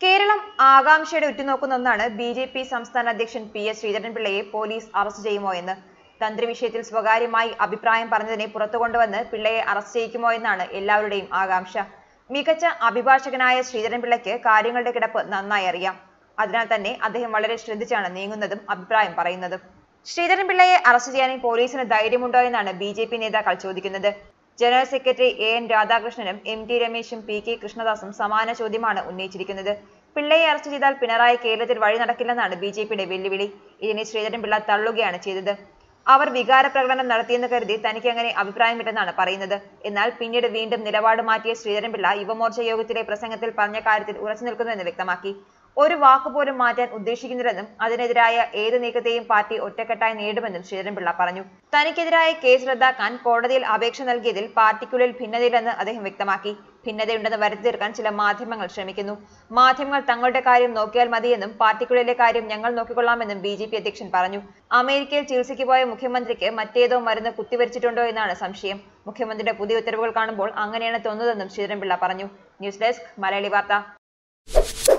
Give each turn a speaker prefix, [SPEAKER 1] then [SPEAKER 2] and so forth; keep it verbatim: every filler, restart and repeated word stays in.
[SPEAKER 1] കേരളം ആകാംക്ഷയുടെ ഉറ്റുനോക്കുന്ന ഒന്നാണ് B J P സംസ്ഥാന അധ്യക്ഷൻ പി എസ് ശ്രീധരൻപിള്ളയെ പോലീസ് അറസ്റ്റ് ചെയ്യുമോ എന്ന്. തന്ത്രി വിഷയത്തിൽ സ്വകാര്യമായി അഭിപ്രായം പറഞ്ഞതിനെ പുറത്തു കൊണ്ടുവന്ന് പിള്ളയെ അറസ്റ്റ് ചെയ്യിക്കുമോ എന്നാണ് എല്ലാവരുടെയും ആകാംക്ഷ. മികച്ച അഭിഭാഷകനായ ശ്രീധരൻപിള്ളയ്ക്ക് കാര്യങ്ങളുടെ കിടപ്പ് നന്നായി അറിയാം. അതിനാൽ തന്നെ അദ്ദേഹം വളരെ ശ്രദ്ധിച്ചാണ് നീങ്ങുന്നതും അഭിപ്രായം പറയുന്നതും. ശ്രീധരൻപിള്ളയെ അറസ്റ്റ് ചെയ്യാൻ പോലീസിന് ധൈര്യമുണ്ടോ എന്നാണ് ബി ജെ പി നേതാക്കൾ ചോദിക്കുന്നത്. ജനറൽ സെക്രട്ടറി എ എൻ രാധാകൃഷ്ണനും എം ടി രമേശും പി കെ കൃഷ്ണദാസും സമാന ചോദ്യമാണ് ഉന്നയിച്ചിരിക്കുന്നത്. പിള്ളയെ അറസ്റ്റ് ചെയ്താൽ പിണറായി കേരളത്തിൽ വഴി നടക്കില്ലെന്നാണ് ബി ജെ പിയുടെ വെല്ലുവിളി. ഇതിനെ ശ്രീധരൻപിള്ള തള്ളുകയാണ് ചെയ്തത്. അവർ വികാര പ്രകടനം നടത്തിയെന്ന് കരുതി തനിക്ക് അങ്ങനെ അഭിപ്രായമില്ലെന്നാണ് പറയുന്നത്. എന്നാൽ പിന്നീട് വീണ്ടും നിലപാട് മാറ്റിയ ശ്രീധരൻപിള്ള യുവമോർച്ച യോഗത്തിലെ പ്രസംഗത്തിൽ പറഞ്ഞ കാര്യത്തിൽ ഉറച്ചു നിൽക്കുന്നുവെന്ന് വ്യക്തമാക്കി. ഒരു വാക്കുപോലും മാറ്റാൻ ഉദ്ദേശിക്കുന്നില്ലെന്നും അതിനെതിരായ ഏത് നീക്കത്തെയും പാർട്ടി ഒറ്റക്കെട്ടായി നേടുമെന്നും ശ്രീധരൻപിള്ള പറഞ്ഞു. തനിക്കെതിരായ കേസ് റദ്ദാക്കാൻ കോടതിയിൽ അപേക്ഷ നൽകിയതിൽ പാർട്ടിക്കുള്ളിൽ ഭിന്നതയില്ലെന്ന് അദ്ദേഹം വ്യക്തമാക്കി. ഭിന്നതയുണ്ടെന്ന് വരുത്തി തീർക്കാൻ ചില മാധ്യമങ്ങൾ ശ്രമിക്കുന്നു. മാധ്യമങ്ങൾ തങ്ങളുടെ കാര്യം നോക്കിയാൽ മതിയെന്നും പാർട്ടിക്കുള്ളിലെ കാര്യം ഞങ്ങൾ നോക്കിക്കൊള്ളാമെന്നും ബി ജെ പി അധ്യക്ഷൻ പറഞ്ഞു. അമേരിക്കയിൽ ചികിത്സയ്ക്ക് പോയ മുഖ്യമന്ത്രിക്ക് മറ്റേതോ മരുന്ന് കുത്തിവരിച്ചിട്ടുണ്ടോ എന്നാണ് സംശയം. മുഖ്യമന്ത്രിയുടെ പുതിയ ഉത്തരവുകൾ കാണുമ്പോൾ അങ്ങനെയാണ് തോന്നുന്നതെന്നും ശ്രീധരൻപിള്ള പറഞ്ഞു. ന്യൂസ് ഡെസ്ക് മലയാളി വാർത്ത.